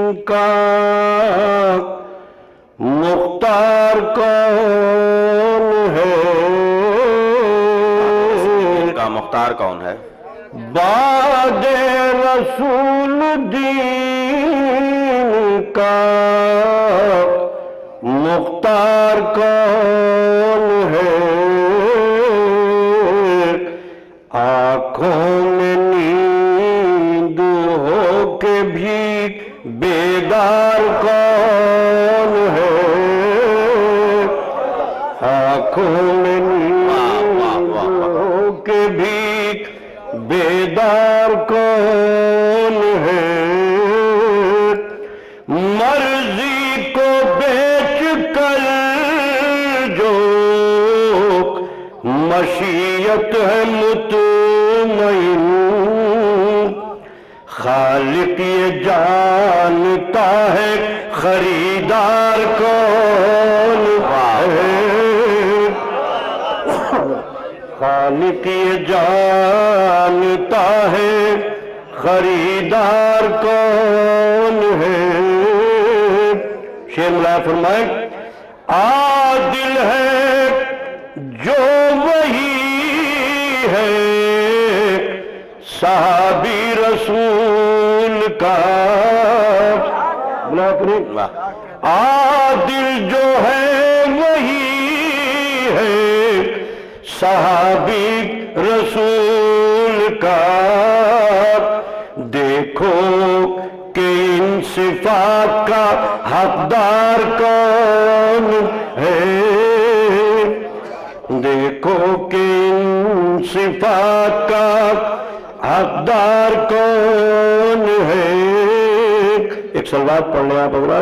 کا مختار کون ہے؟ ان کا مختار کون ہے؟ بعد رسول دین کا مختار کون ہے؟ آنکھوں میں نیند ہو کے بھی بیدار کون ہے؟ آنکھوں میں نیند ہو کے بھی بیدار کون ہے؟ مرضی کو بیچ کر جو مشیت ہے مطمئن، خالق یہ جانتا ہے خریدار کون ہے؟ خالق یہ جانتا ہے خریدار کون ہے؟ شیر ملائے فرمائے عادل ہے جو وہی ہے صحابی رسول کا، عادل جو ہے وہی ہے صحابی رسول کا، دیکھو کہ ان صفات کا حقدار کون ہے؟ دیکھو کہ ان صفات کا حقدار کون ہے؟ ایک سلوات پڑھ لیں آپ حضرات۔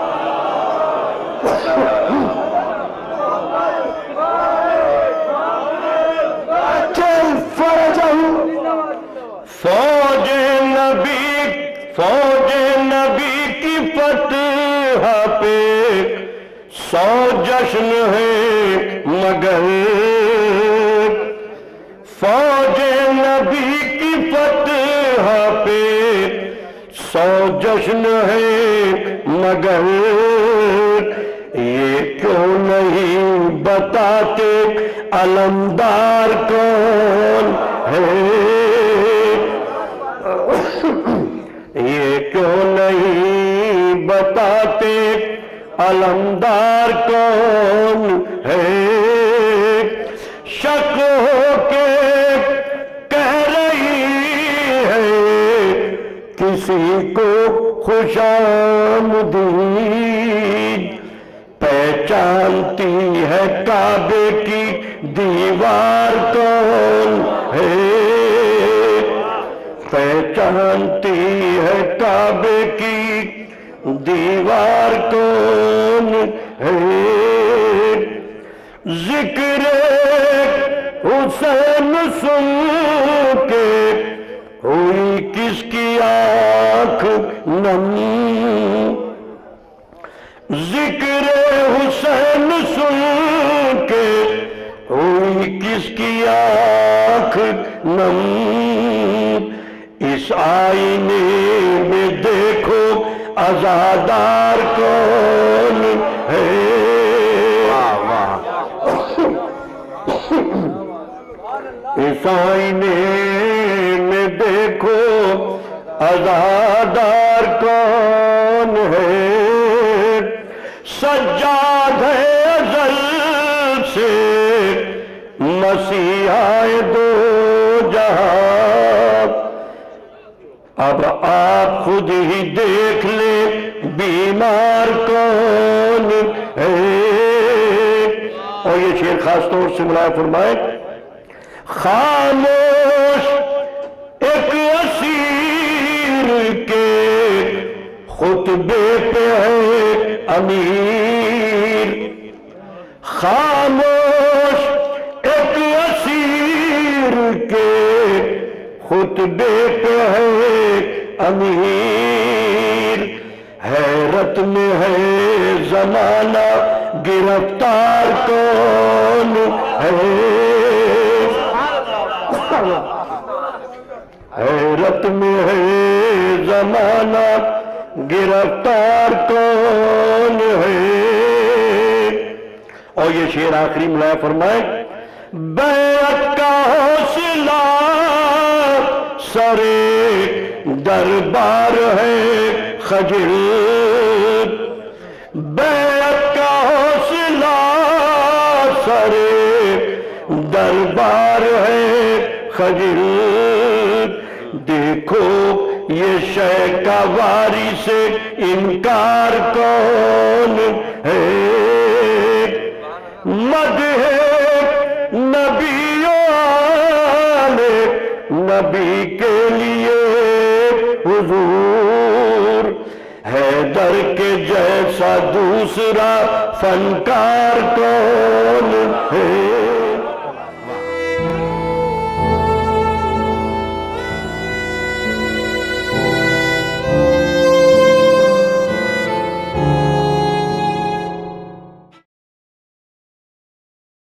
فوج نبی کی فتح پہ 100 جشن ہے مگر، فوج نبی کی فتح پہ 100 جشن ہے مگر، یہ کیوں نہیں بتاتے علمدار کون ہے؟ یہ کیوں نہیں بتاتے علمدار کون ہے؟ شک ہو کے کہہ رہی ہے کسی کو خوش آمدید، پہچانتی ہے کعبے کی دیوار کون ہے؟ پہچانتی ہے کعبے کی دیوار کون ہے؟ ذکر حسین سن کے ہوئی کس کی آنکھ نم، ذکر حسین سن کے ہوئی کس کی آنکھ نم، اس آئینے میں دیکھو عزادار کون ہے؟ اس آئینے میں دیکھو عزادار کون ہے؟ سجاد ہے ازل سے مسیحا دو جہاں، اب آپ خود ہی دیکھ لیں بیمار کون ہے؟ اور یہ شعر خاص طور سے ملائے فرمائے خاموش ایک اسیر کے خطبے پہ ہے امیر، خاموش ایک اسیر کے خطبے پہ ہے امیر، حیرت میں ہے زمانہ گرفتار کون ہے؟ حیرت میں ہے زمانہ گرفتار کون ہے؟ اور یہ شعر آخری ملائے فرمائے بیعت کا حوصلہ سرے دربار ہے خجل، بیعت کا حوصلہ سرے دربار ہے خجل، دیکھو یہ شے کا واری سے انکار کون ہے؟ مدح نبیوں آلے نبی کے لیے حضور، حیدر کے جیسا دوسرا فنکار کون ہے؟